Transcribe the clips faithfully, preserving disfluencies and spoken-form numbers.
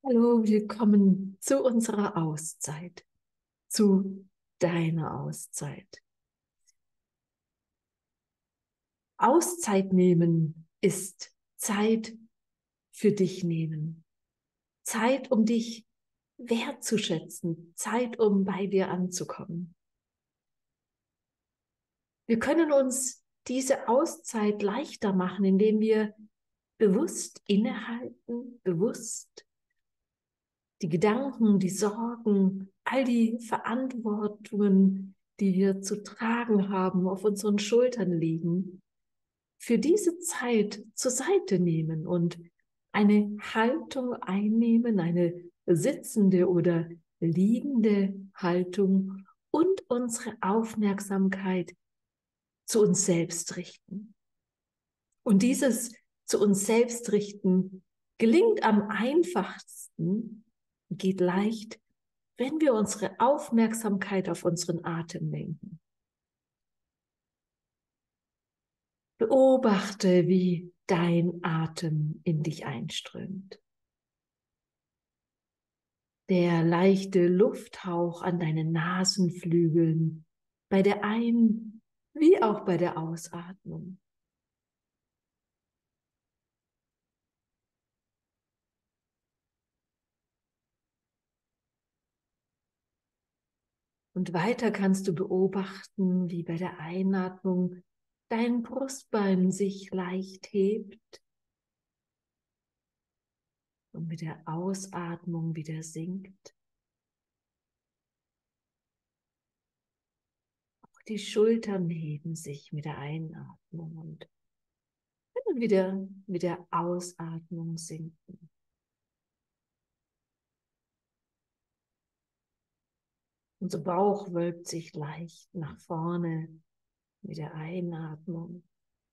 Hallo, willkommen zu unserer Auszeit, zu deiner Auszeit. Auszeit nehmen ist Zeit für dich nehmen. Zeit, um dich wertzuschätzen, Zeit, um bei dir anzukommen. Wir können uns diese Auszeit leichter machen, indem wir bewusst innehalten, bewusst die Gedanken, die Sorgen, all die Verantwortungen, die wir zu tragen haben, auf unseren Schultern liegen, für diese Zeit zur Seite nehmen und eine Haltung einnehmen, eine sitzende oder liegende Haltung und unsere Aufmerksamkeit zu uns selbst richten. Und dieses zu uns selbst richten gelingt am einfachsten, geht leicht, wenn wir unsere Aufmerksamkeit auf unseren Atem lenken. Beobachte, wie dein Atem in dich einströmt. Der leichte Lufthauch an deinen Nasenflügeln, bei der Ein- wie auch bei der Ausatmung. Und weiter kannst du beobachten, wie bei der Einatmung dein Brustbein sich leicht hebt und mit der Ausatmung wieder sinkt. Auch die Schultern heben sich mit der Einatmung und können wieder mit der Ausatmung sinken. Unser Bauch wölbt sich leicht nach vorne mit der Einatmung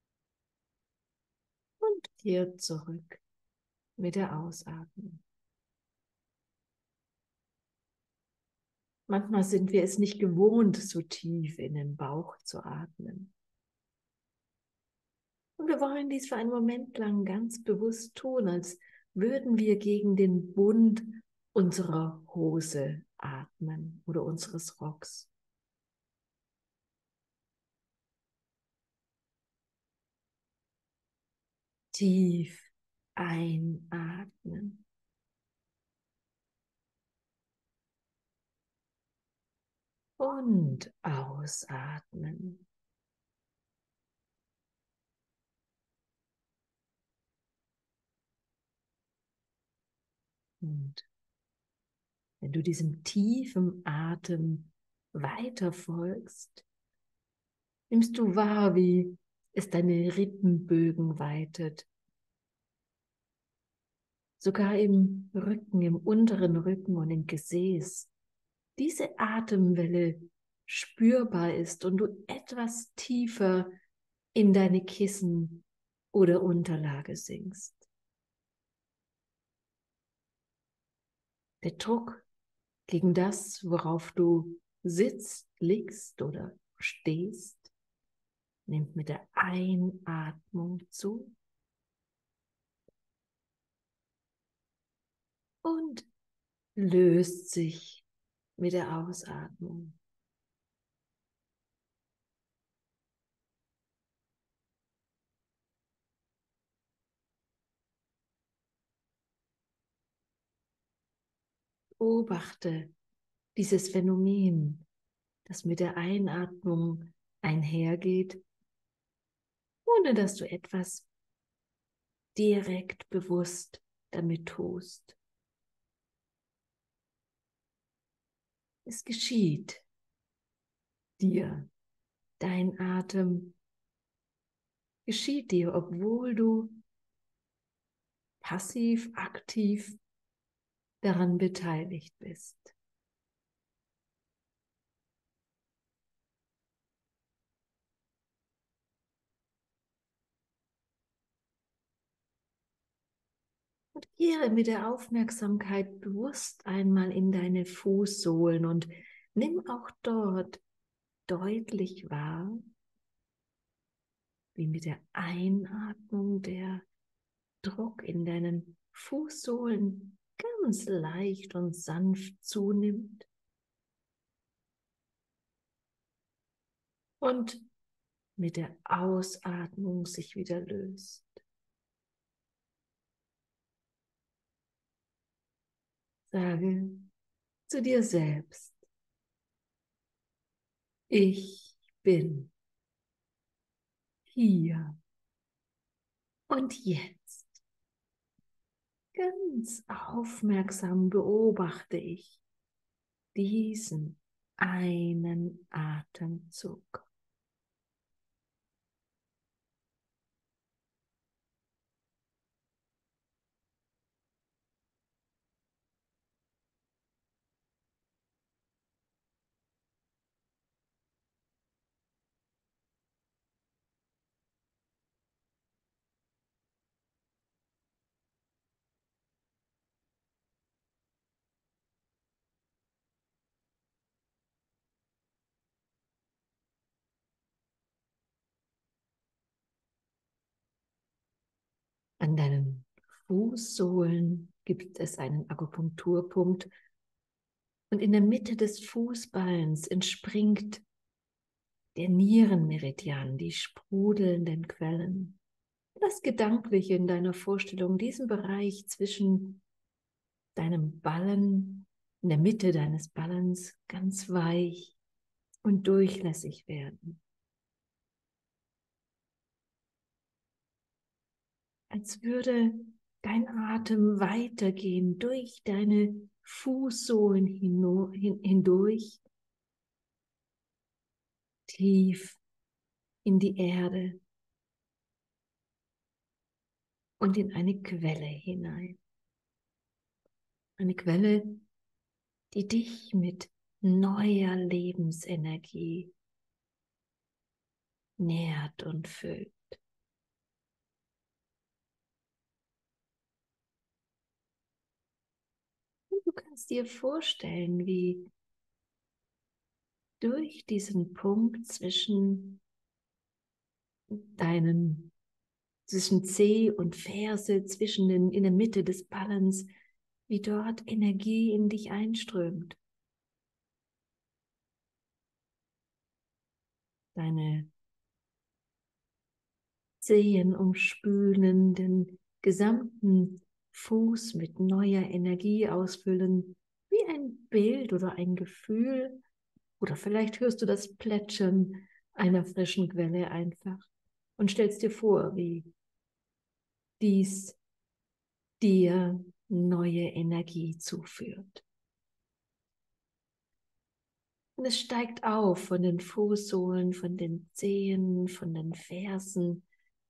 und kehrt zurück mit der Ausatmung. Manchmal sind wir es nicht gewohnt, so tief in den Bauch zu atmen. Und wir wollen dies für einen Moment lang ganz bewusst tun, als würden wir gegen den Bund unserer Hose atmen oder unseres Rocks. Tief einatmen. Und ausatmen. Und wenn du diesem tiefen Atem weiter folgst, nimmst du wahr, wie es deine Rippenbögen weitet. Sogar im Rücken, im unteren Rücken und im Gesäß. Diese Atemwelle spürbar ist und du etwas tiefer in deine Kissen oder Unterlage sinkst. Der Druck gegen das, worauf du sitzt, liegst oder stehst, nimmt mit der Einatmung zu und löst sich mit der Ausatmung. Beobachte dieses Phänomen, das mit der Einatmung einhergeht, ohne dass du etwas direkt bewusst damit tust. Es geschieht dir, dein Atem geschieht dir, obwohl du passiv, aktiv daran beteiligt bist. Und kehre mit der Aufmerksamkeit bewusst einmal in deine Fußsohlen und nimm auch dort deutlich wahr, wie mit der Einatmung der Druck in deinen Fußsohlen ganz leicht und sanft zunimmt und mit der Ausatmung sich wieder löst. Sage zu dir selbst: Ich bin hier und jetzt. Ganz aufmerksam beobachte ich diesen einen Atemzug. An deinen Fußsohlen gibt es einen Akupunkturpunkt und in der Mitte des Fußballens entspringt der Nierenmeridian, die sprudelnden Quellen. Lass gedanklich in deiner Vorstellung diesen Bereich zwischen deinem Ballen, in der Mitte deines Ballens ganz weich und durchlässig werden. Als würde dein Atem weitergehen durch deine Fußsohlen hindurch, tief in die Erde und in eine Quelle hinein. Eine Quelle, die dich mit neuer Lebensenergie nährt und füllt. Und du kannst dir vorstellen, wie durch diesen Punkt zwischen deinen, zwischen Zeh und Ferse, zwischen den, in der Mitte des Ballens, wie dort Energie in dich einströmt. Deine Zehen umspülen, den gesamten Fuß mit neuer Energie ausfüllen, wie ein Bild oder ein Gefühl, oder vielleicht hörst du das Plätschern einer frischen Quelle einfach und stellst dir vor, wie dies dir neue Energie zuführt. Und es steigt auf von den Fußsohlen, von den Zehen, von den Fersen.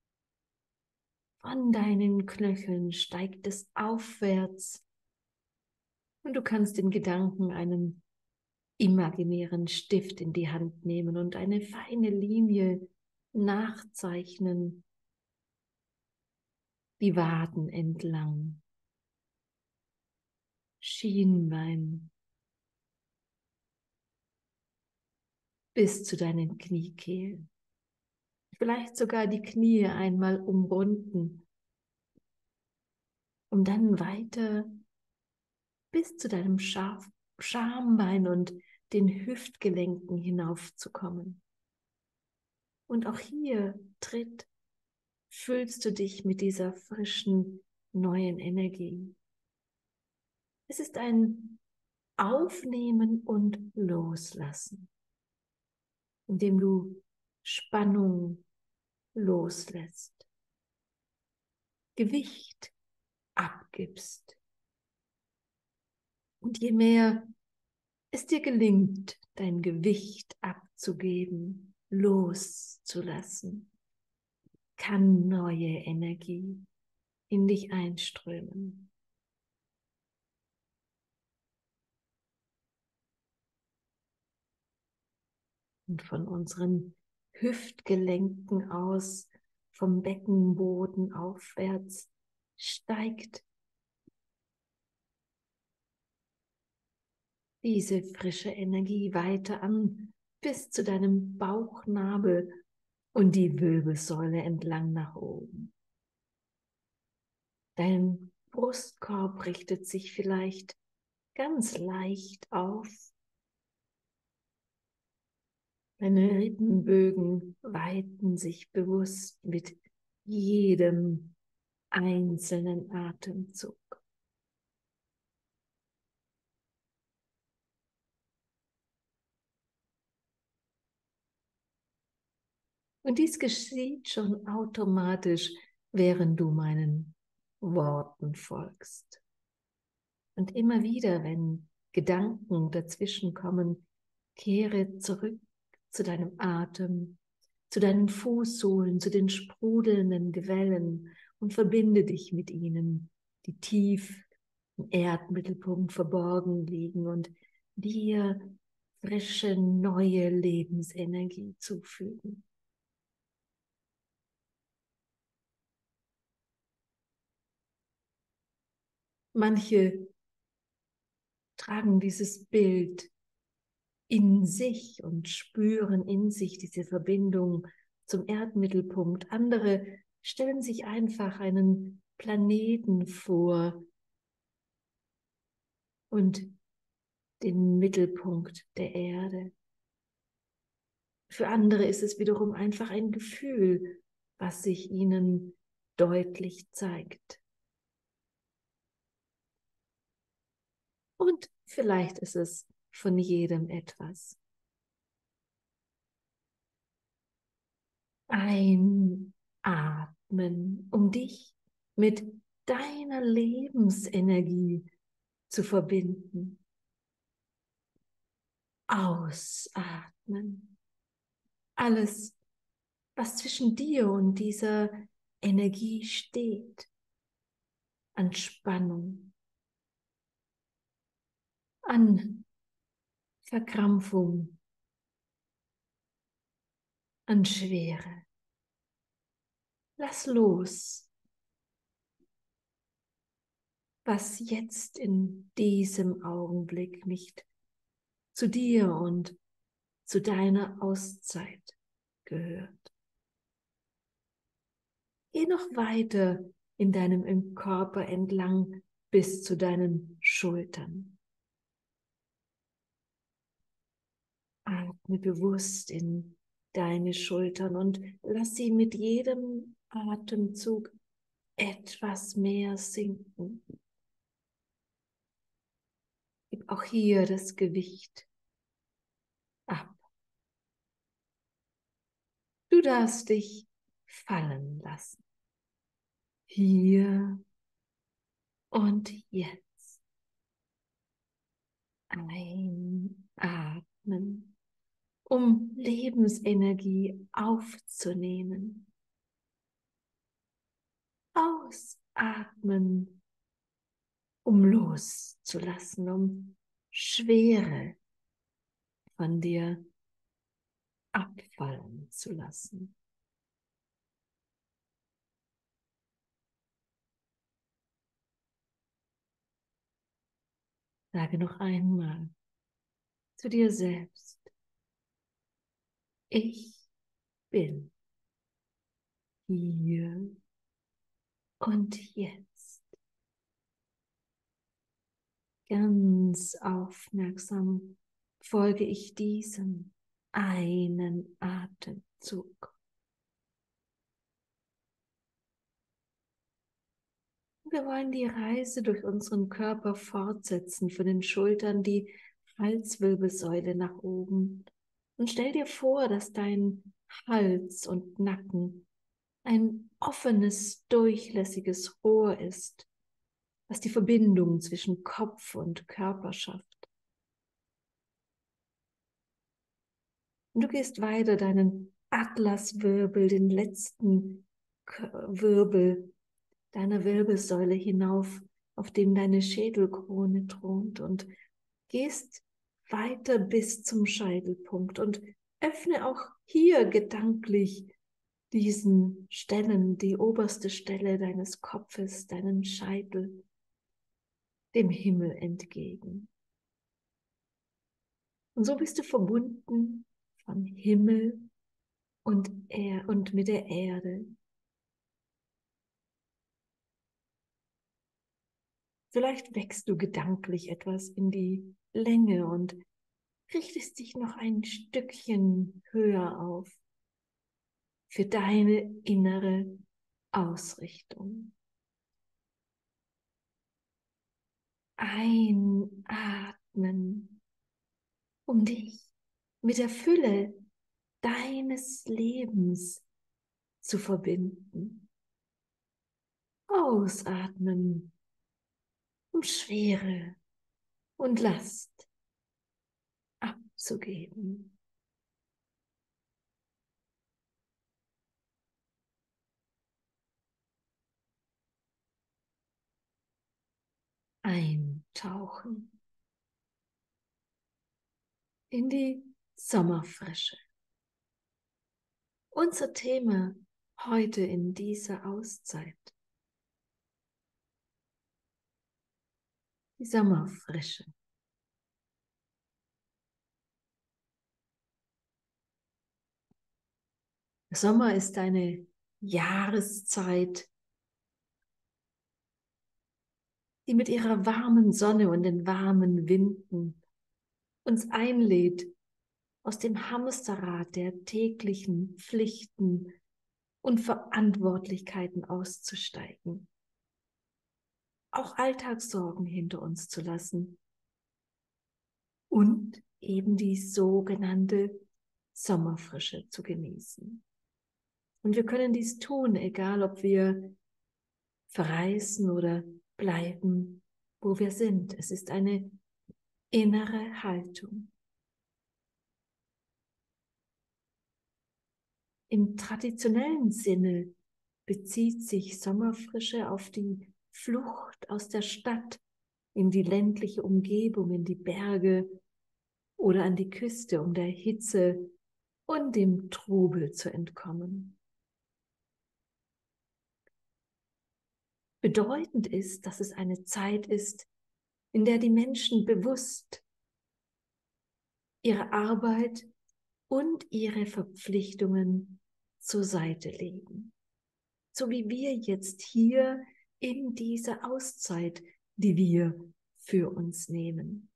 Von deinen Knöcheln steigt es aufwärts. Und du kannst in Gedanken einen imaginären Stift in die Hand nehmen und eine feine Linie nachzeichnen, die Waden entlang, Schienbein bis zu deinen Kniekehlen. Vielleicht sogar die Knie einmal umrunden, um dann weiter bis zu deinem Schaf Schambein und den Hüftgelenken hinaufzukommen. Und auch hier tritt, füllst du dich mit dieser frischen, neuen Energie. Es ist ein Aufnehmen und Loslassen, indem du Spannung loslässt, Gewicht abgibst. Und je mehr es dir gelingt, dein Gewicht abzugeben, loszulassen, kann neue Energie in dich einströmen. Und von unseren Hüftgelenken aus, vom Beckenboden aufwärts, steigt diese frische Energie weiter an, bis zu deinem Bauchnabel und die Wirbelsäule entlang nach oben. Dein Brustkorb richtet sich vielleicht ganz leicht auf. Deine Rippenbögen weiten sich bewusst mit jedem einzelnen Atemzug. Und dies geschieht schon automatisch, während du meinen Worten folgst. Und immer wieder, wenn Gedanken dazwischen kommen, kehre zurück zu deinem Atem, zu deinen Fußsohlen, zu den sprudelnden Quellen und verbinde dich mit ihnen, die tief im Erdmittelpunkt verborgen liegen und dir frische, neue Lebensenergie zufügen. Manche tragen dieses Bild in sich und spüren in sich diese Verbindung zum Erdmittelpunkt. Andere stellen sich einfach einen Planeten vor und den Mittelpunkt der Erde. Für andere ist es wiederum einfach ein Gefühl, was sich ihnen deutlich zeigt. Und vielleicht ist es von jedem etwas. Einatmen, um dich mit deiner Lebensenergie zu verbinden. Ausatmen. Alles, was zwischen dir und dieser Energie steht, an Spannung, an Verkrampfung, an Schwere. Lass los, was jetzt in diesem Augenblick nicht zu dir und zu deiner Auszeit gehört. Geh noch weiter in deinem Körper entlang bis zu deinen Schultern. Atme bewusst in deine Schultern und lass sie mit jedem Atemzug etwas mehr sinken. Gib auch hier das Gewicht ab. Du darfst dich fallen lassen. Hier und jetzt. Einatmen, um Lebensenergie aufzunehmen. Ausatmen, um loszulassen, um Schwere von dir abfallen zu lassen. Sage noch einmal zu dir selbst: Ich bin hier und jetzt. Ganz aufmerksam folge ich diesem einen Atemzug. Wir wollen die Reise durch unseren Körper fortsetzen, von den Schultern die Halswirbelsäule nach oben. Und stell dir vor, dass dein Hals und Nacken ein offenes, durchlässiges Rohr ist, was die Verbindung zwischen Kopf und Körper schafft. Und du gehst weiter deinen Atlaswirbel, den letzten Wirbel deiner Wirbelsäule hinauf, auf dem deine Schädelkrone thront, und gehst weiter bis zum Scheitelpunkt und öffne auch hier gedanklich diesen Stellen, die oberste Stelle deines Kopfes, deinen Scheitel, dem Himmel entgegen. Und so bist du verbunden von Himmel und, er und mit der Erde. Vielleicht wächst du gedanklich etwas in die Länge und richtest dich noch ein Stückchen höher auf für deine innere Ausrichtung. Einatmen, um dich mit der Fülle deines Lebens zu verbinden. Ausatmen, um Schwere und Last abzugeben. Eintauchen in die Sommerfrische. Unser Thema heute in dieser Auszeit. Die Sommerfrische. Der Sommer ist eine Jahreszeit, die mit ihrer warmen Sonne und den warmen Winden uns einlädt, aus dem Hamsterrad der täglichen Pflichten und Verantwortlichkeiten auszusteigen, auch Alltagssorgen hinter uns zu lassen und eben die sogenannte Sommerfrische zu genießen. Und wir können dies tun, egal ob wir verreisen oder bleiben, wo wir sind. Es ist eine innere Haltung. Im traditionellen Sinne bezieht sich Sommerfrische auf die Flucht aus der Stadt in die ländliche Umgebung, in die Berge oder an die Küste, um der Hitze und dem Trubel zu entkommen. Bedeutend ist, dass es eine Zeit ist, in der die Menschen bewusst ihre Arbeit und ihre Verpflichtungen zur Seite legen. So wie wir jetzt hier in dieser Auszeit, die wir für uns nehmen.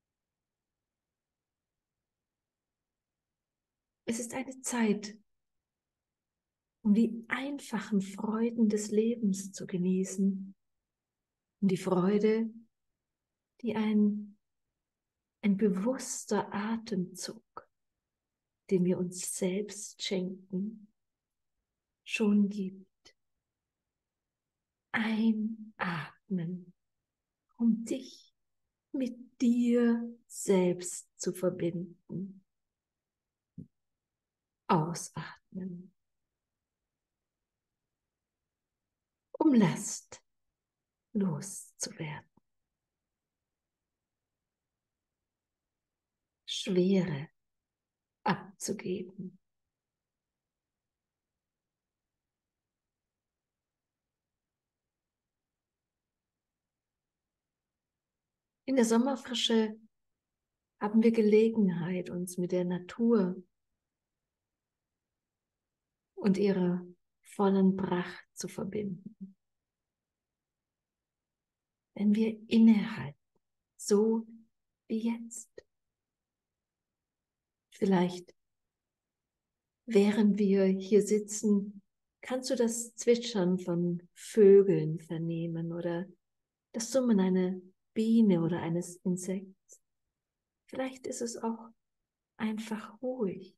Es ist eine Zeit, um die einfachen Freuden des Lebens zu genießen. Und die Freude, die ein, ein bewusster Atemzug, den wir uns selbst schenken, schon gibt. Einatmen, um dich mit dir selbst zu verbinden. Ausatmen, um Last loszuwerden. Schwere abzugeben. In der Sommerfrische haben wir Gelegenheit, uns mit der Natur und ihrer vollen Pracht zu verbinden. Wenn wir innehalten, so wie jetzt. Vielleicht, während wir hier sitzen, kannst du das Zwitschern von Vögeln vernehmen oder das Summen einer Biene oder eines Insekts. Vielleicht ist es auch einfach ruhig.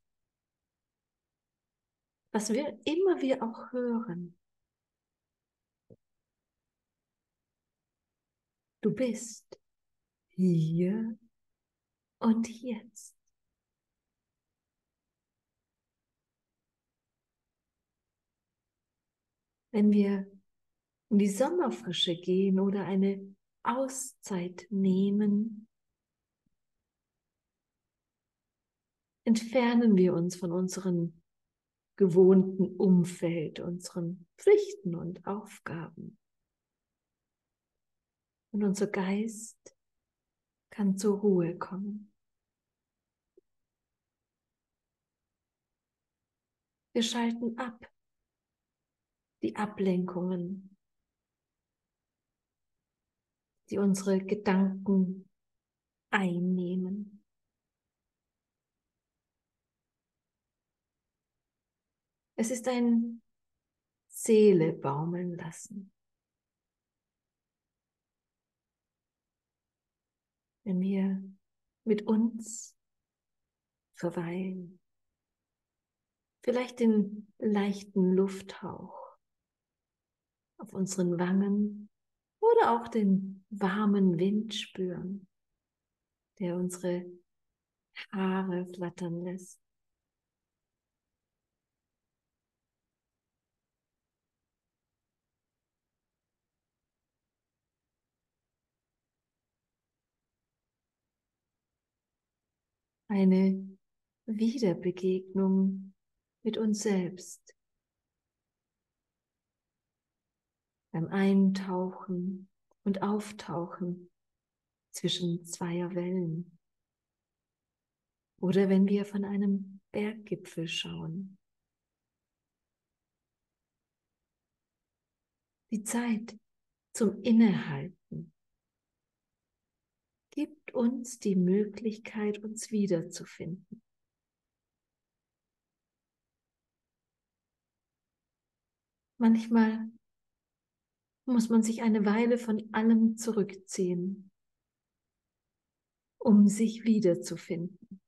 Was wir immer wir auch hören. Du bist hier und jetzt. Wenn wir in die Sommerfrische gehen oder eine Auszeit nehmen, entfernen wir uns von unserem gewohnten Umfeld, unseren Pflichten und Aufgaben. Und unser Geist kann zur Ruhe kommen. Wir schalten ab, die Ablenkungen. die unsere Gedanken einnehmen. Es ist ein Seele baumeln lassen. Wenn wir mit uns verweilen, vielleicht den leichten Lufthauch auf unseren Wangen oder auch den warmen Wind spüren, der unsere Haare flattern lässt. Eine Wiederbegegnung mit uns selbst. Beim Eintauchen und Auftauchen zwischen zweier Wellen. Oder wenn wir von einem Berggipfel schauen. Die Zeit zum Innehalten gibt uns die Möglichkeit, uns wiederzufinden. Manchmal muss man sich eine Weile von allem zurückziehen, um sich wiederzufinden.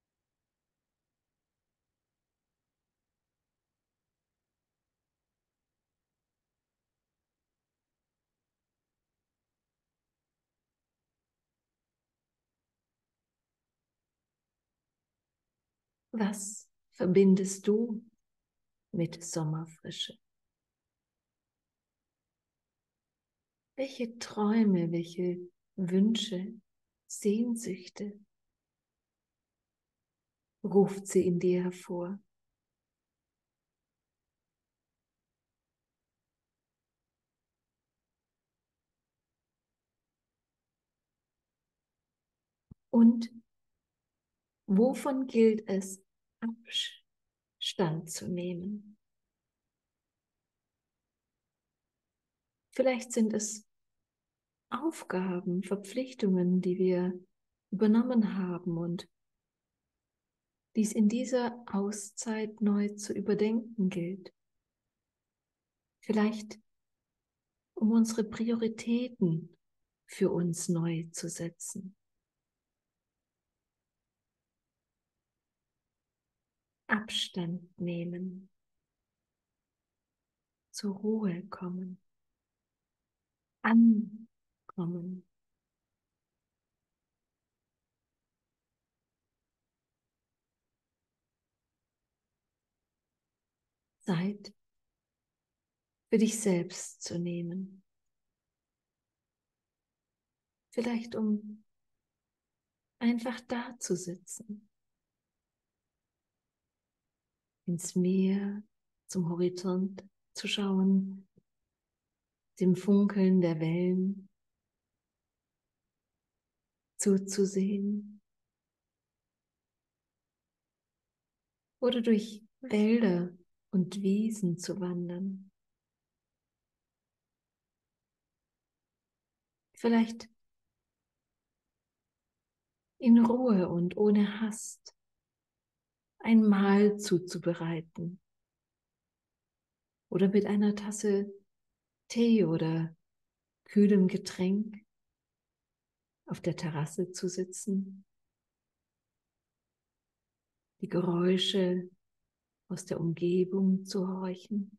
Was verbindest du mit Sommerfrische? Welche Träume, welche Wünsche, Sehnsüchte ruft sie in dir hervor? Und wovon gilt es, Abstand zu nehmen? Vielleicht sind es Aufgaben, Verpflichtungen, die wir übernommen haben und dies in dieser Auszeit neu zu überdenken gilt. Vielleicht um unsere Prioritäten für uns neu zu setzen. Abstand nehmen, zur Ruhe kommen, ankommen. Zeit für dich selbst zu nehmen. Vielleicht um einfach da zu sitzen, ins Meer, zum Horizont zu schauen, dem Funkeln der Wellen zuzusehen oder durch Wälder und Wiesen zu wandern. Vielleicht in Ruhe und ohne Hast ein Mahl zuzubereiten oder mit einer Tasse Tee oder kühlem Getränk auf der Terrasse zu sitzen, die Geräusche aus der Umgebung zu horchen.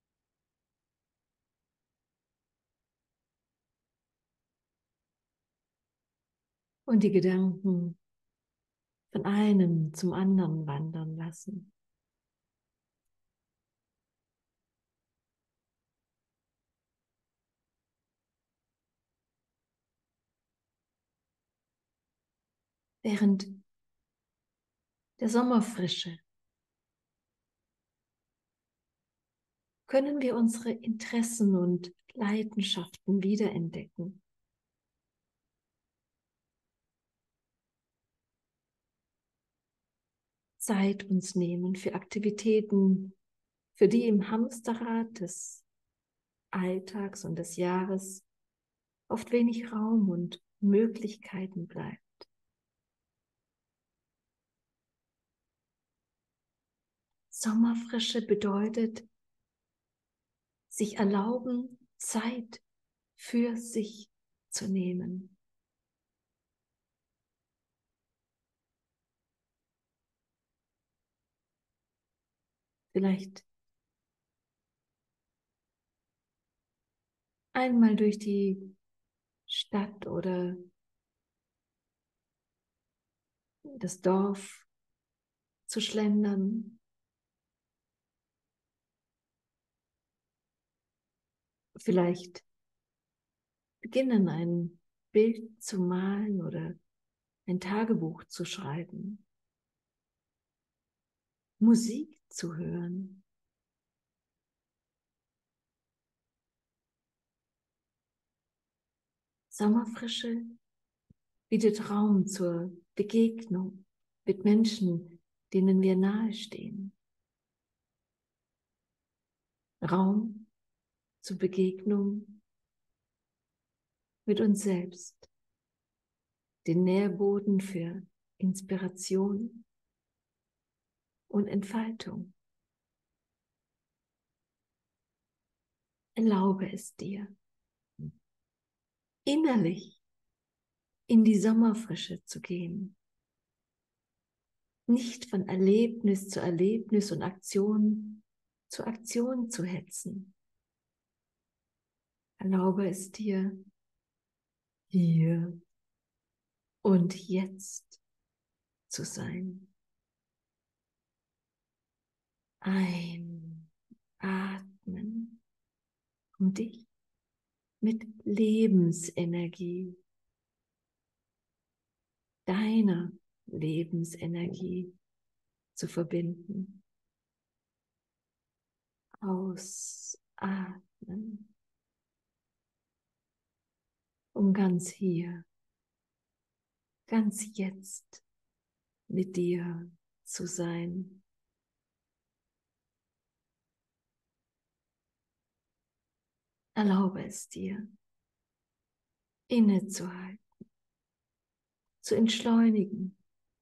Und die Gedanken von einem zum anderen wandern lassen. Während der Sommerfrische können wir unsere Interessen und Leidenschaften wiederentdecken. Zeit uns nehmen für Aktivitäten, für die im Hamsterrad des Alltags und des Jahres oft wenig Raum und Möglichkeiten bleibt. Sommerfrische bedeutet, sich erlauben, Zeit für sich zu nehmen. Vielleicht einmal durch die Stadt oder das Dorf zu schlendern. Vielleicht beginnen, ein Bild zu malen oder ein Tagebuch zu schreiben. Musik zu hören. Sommerfrische bietet Raum zur Begegnung mit Menschen, denen wir nahestehen. Raum zur Begegnung mit uns selbst. Den Nährboden für Inspiration und Entfaltung. Erlaube es dir, innerlich in die Sommerfrische zu gehen. Nicht von Erlebnis zu Erlebnis und Aktion zu Aktion zu hetzen. Erlaube es dir, hier und jetzt zu sein. Einatmen, um dich mit Lebensenergie, deiner Lebensenergie zu verbinden. Ausatmen, um ganz hier, ganz jetzt mit dir zu sein. Erlaube es dir, innezuhalten, zu entschleunigen,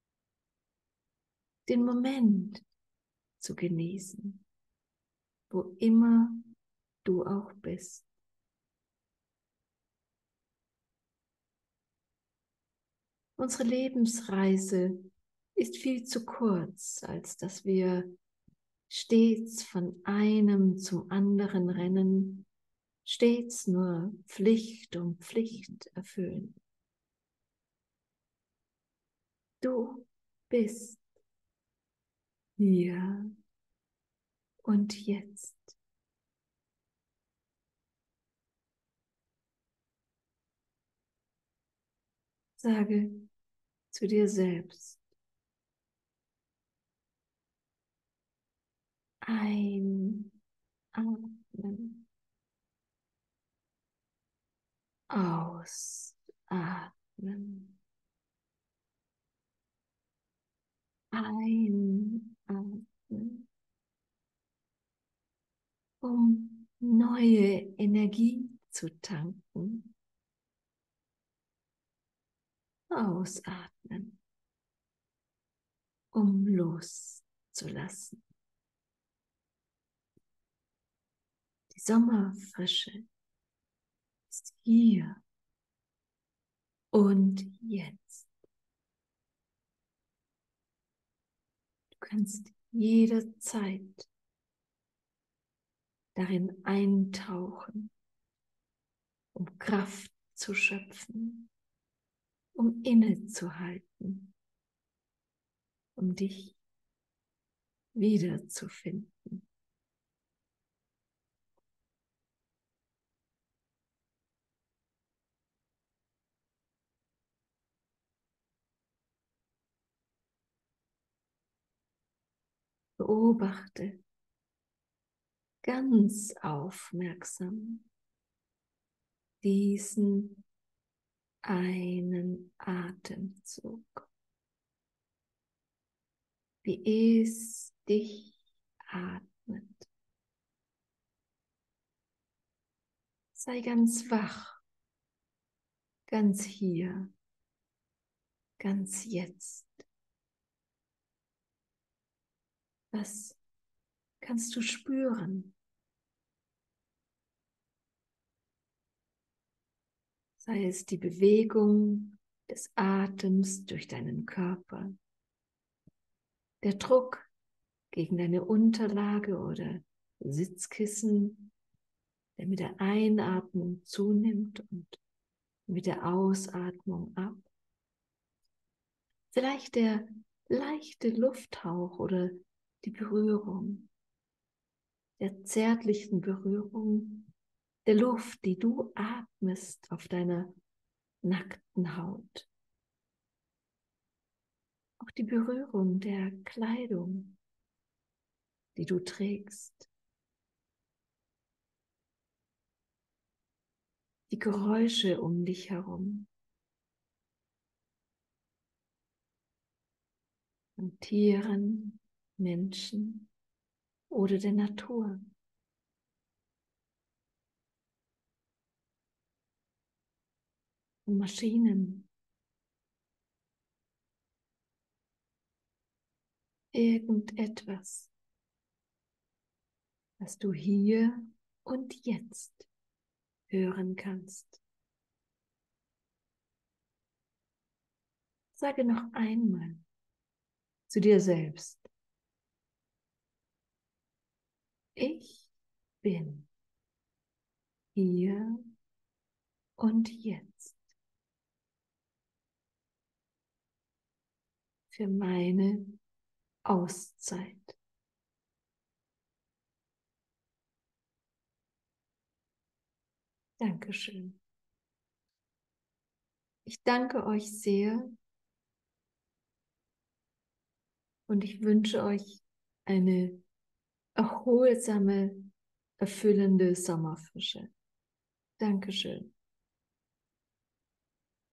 den Moment zu genießen, wo immer du auch bist. Unsere Lebensreise ist viel zu kurz, als dass wir stets von einem zum anderen rennen, stets nur Pflicht um Pflicht erfüllen. Du bist hier und jetzt. Sage zu dir selbst: Einatmen, ausatmen, einatmen, um neue Energie zu tanken. Ausatmen, um loszulassen. Die Sommerfrische ist hier und jetzt. Du kannst jederzeit darin eintauchen, um Kraft zu schöpfen, um innezuhalten, um dich wiederzufinden. Beobachte ganz aufmerksam diesen einen Atemzug, wie es dich atmet. Sei ganz wach ganz hier, ganz jetzt. Was kannst du spüren? Sei es die Bewegung des Atems durch deinen Körper, der Druck gegen deine Unterlage oder Sitzkissen, der mit der Einatmung zunimmt und mit der Ausatmung ab. Vielleicht der leichte Lufthauch oder die Berührung, der zärtlichen Berührung der Luft, die du atmest auf deiner nackten Haut. Auch die Berührung der Kleidung, die du trägst. Die Geräusche um dich herum. Von Tieren, Menschen oder der Natur. Von Maschinen. Irgendetwas, was du hier und jetzt hören kannst. Sage noch einmal zu dir selbst: Ich bin hier und jetzt für meine Auszeit. Dankeschön. Ich danke euch sehr und ich wünsche euch eine erholsame, erfüllende Sommerfrische. Dankeschön.